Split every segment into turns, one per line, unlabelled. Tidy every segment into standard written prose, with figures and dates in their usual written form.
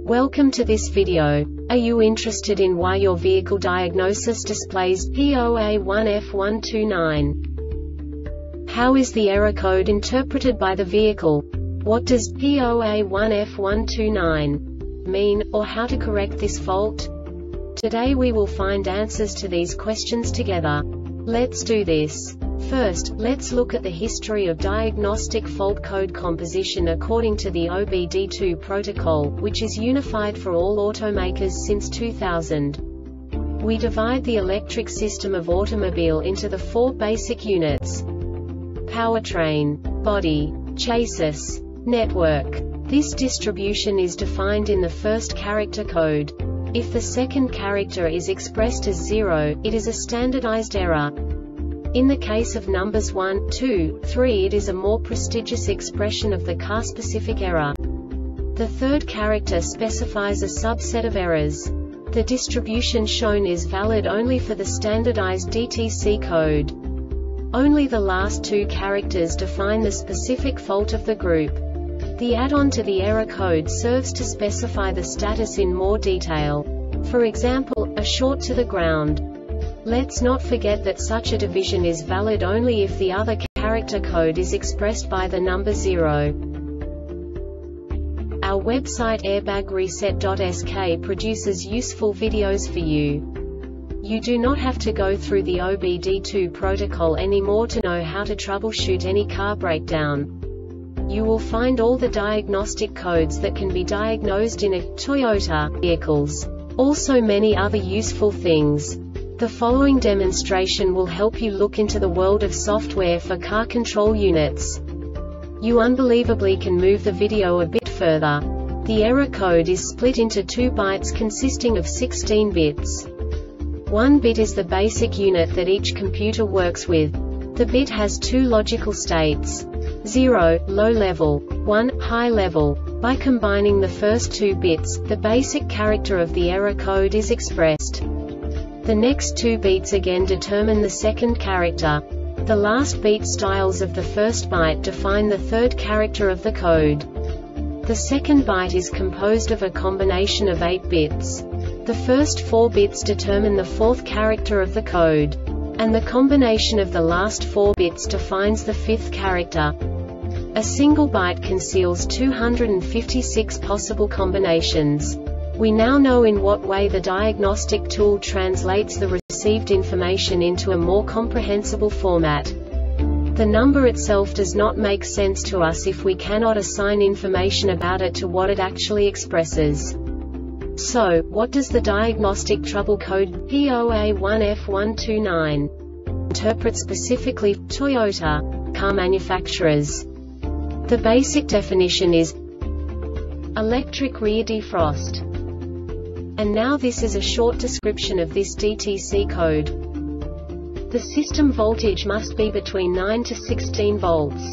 Welcome to this video. Are you interested in why your vehicle diagnosis displays P0A1F129? How is the error code interpreted by the vehicle? What does P0A1F129 mean, or how to correct this fault? Today we will find answers to these questions together. Let's do this. First, let's look at the history of diagnostic fault code composition according to the OBD2 protocol, which is unified for all automakers since 2000. We divide the electric system of automobile into the four basic units: powertrain, body, chassis, network. This distribution is defined in the first character code. If the second character is expressed as 0, it is a standardized error. In the case of numbers 1, 2, 3, it is a more prestigious expression of the car-specific error. The third character specifies a subset of errors. The distribution shown is valid only for the standardized DTC code. Only the last two characters define the specific fault of the group. The add-on to the error code serves to specify the status in more detail. For example, a short to the ground. Let's not forget that such a division is valid only if the other character code is expressed by the number 0. Our website airbagreset.sk produces useful videos for you. You do not have to go through the OBD2 protocol anymore to know how to troubleshoot any car breakdown. You will find all the diagnostic codes that can be diagnosed in a Toyota vehicles. Also many other useful things. The following demonstration will help you look into the world of software for car control units. You unbelievably can move the video a bit further. The error code is split into 2 bytes consisting of 16 bits. 1 bit is the basic unit that each computer works with. The bit has 2 logical states: 0, low level, 1, high level. By combining the first 2 bits, the basic character of the error code is expressed. The next 2 beats again determine the second character. The last beat styles of the first byte define the third character of the code. The second byte is composed of a combination of 8 bits. The first 4 bits determine the fourth character of the code. And the combination of the last 4 bits defines the fifth character. A single byte conceals 256 possible combinations. We now know in what way the diagnostic tool translates the received information into a more comprehensible format. The number itself does not make sense to us if we cannot assign information about it to what it actually expresses. So, what does the diagnostic trouble code P0A1F129 interpret specifically for Toyota car manufacturers? The basic definition is electric rear defrost. And now this is a short description of this DTC code. The system voltage must be between 9 to 16 volts.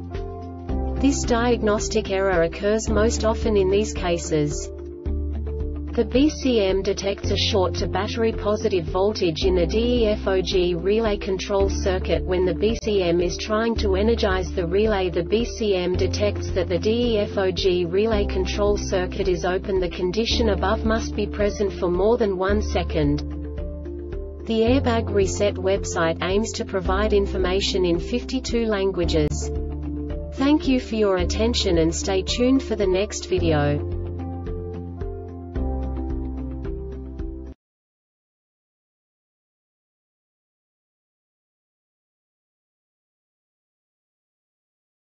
This diagnostic error occurs most often in these cases. The BCM detects a short to battery positive voltage in the DEFOG relay control circuit. When the BCM is trying to energize the relay, the BCM detects that the DEFOG relay control circuit is open. The condition above must be present for more than 1 second. The Airbag Reset website aims to provide information in 52 languages. Thank you for your attention and stay tuned for the next video.